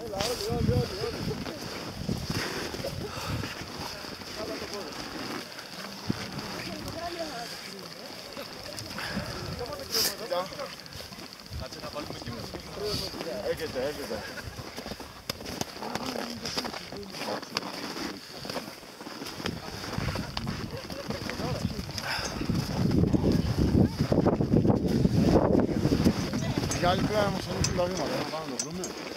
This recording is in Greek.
Κάτσε να βάλουμε και μουσική. Έρχεται. Για άλλη πέρα μας ανοίξουν τα βήματα, να πάμε να το βρούμε.